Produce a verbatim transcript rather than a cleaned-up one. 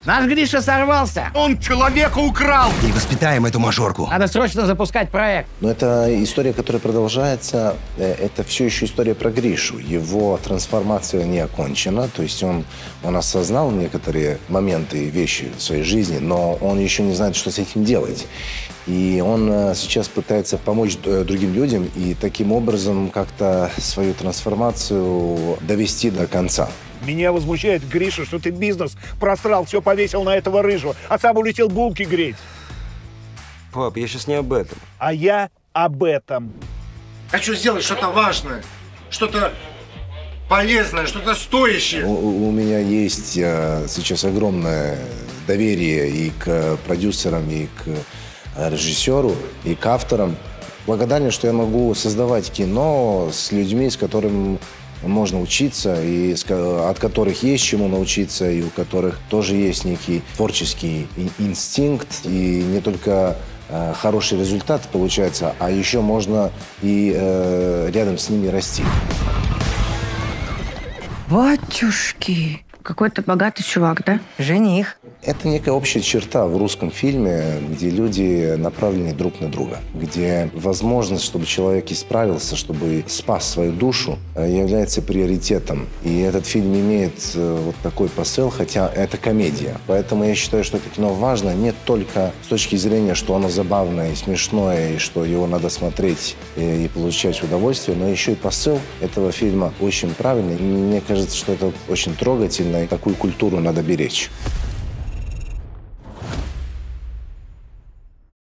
Наш Гриша сорвался. Он человека украл. И воспитаем эту мажорку. Надо срочно запускать проект. Но это история, которая продолжается. Это все еще история про Гришу. Его трансформация не окончена. То есть он, он осознал некоторые моменты и вещи в своей жизни, но он еще не знает, что с этим делать. И он сейчас пытается помочь другим людям и таким образом как-то свою трансформацию довести до конца. Меня возмущает, Гриша, что ты бизнес просрал, все повесил на этого рыжего, а сам улетел булки греть. Пап, я сейчас не об этом. А я об этом. Хочу сделать что-то важное, что-то полезное, что-то стоящее. У, у меня есть а, сейчас огромное доверие и к продюсерам, и к режиссеру, и к авторам. Благодарен, что я могу создавать кино с людьми, с которыми можно учиться, и от которых есть чему научиться, и у которых тоже есть некий творческий инстинкт, и не только э, хороший результат получается, а еще можно и э, рядом с ними расти. Батюшки! Какой-то богатый чувак, да? Жених. Это некая общая черта в русском фильме, где люди направлены друг на друга, где возможность, чтобы человек исправился, чтобы спас свою душу, является приоритетом. И этот фильм имеет вот такой посыл, хотя это комедия. Поэтому я считаю, что это кино важно не только с точки зрения, что оно забавное и смешное, и что его надо смотреть и, и получать удовольствие, но еще и посыл этого фильма очень правильный. И мне кажется, что это очень трогательно, и такую культуру надо беречь.